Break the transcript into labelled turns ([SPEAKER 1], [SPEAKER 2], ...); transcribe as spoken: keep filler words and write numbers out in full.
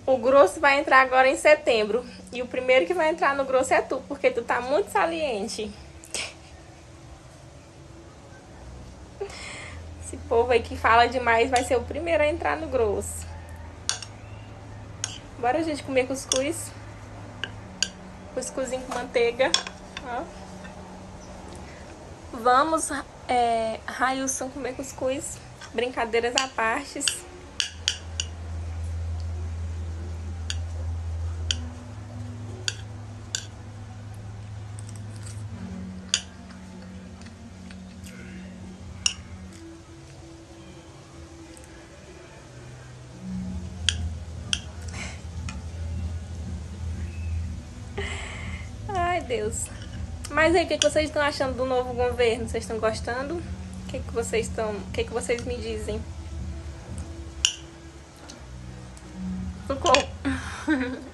[SPEAKER 1] O grosso vai entrar agora em setembro. E o primeiro que vai entrar no grosso é tu, porque tu tá muito saliente. Esse povo aí que fala demais vai ser o primeiro a entrar no grosso. Bora, gente, comer cuscuz. Cuscuzinho com manteiga. Ó. Vamos, é, Railson, comer cuscuz. Brincadeiras à parte. Ai, Deus. Mas aí, o que, que vocês estão achando do novo governo? Vocês estão gostando? O que, que vocês estão... O que, que vocês me dizem? Ficou...